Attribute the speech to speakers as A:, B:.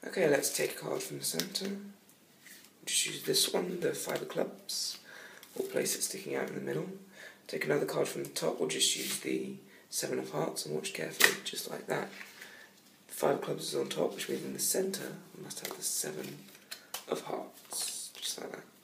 A: Okay, let's take a card from the centre. Just use this one, the 5 of clubs. We'll place it sticking out in the middle. Take another card from the top, we'll just use the 7 of hearts and watch carefully, just like that. The 5 of clubs is on top, which means in the centre we must have the 7 of hearts, just like that.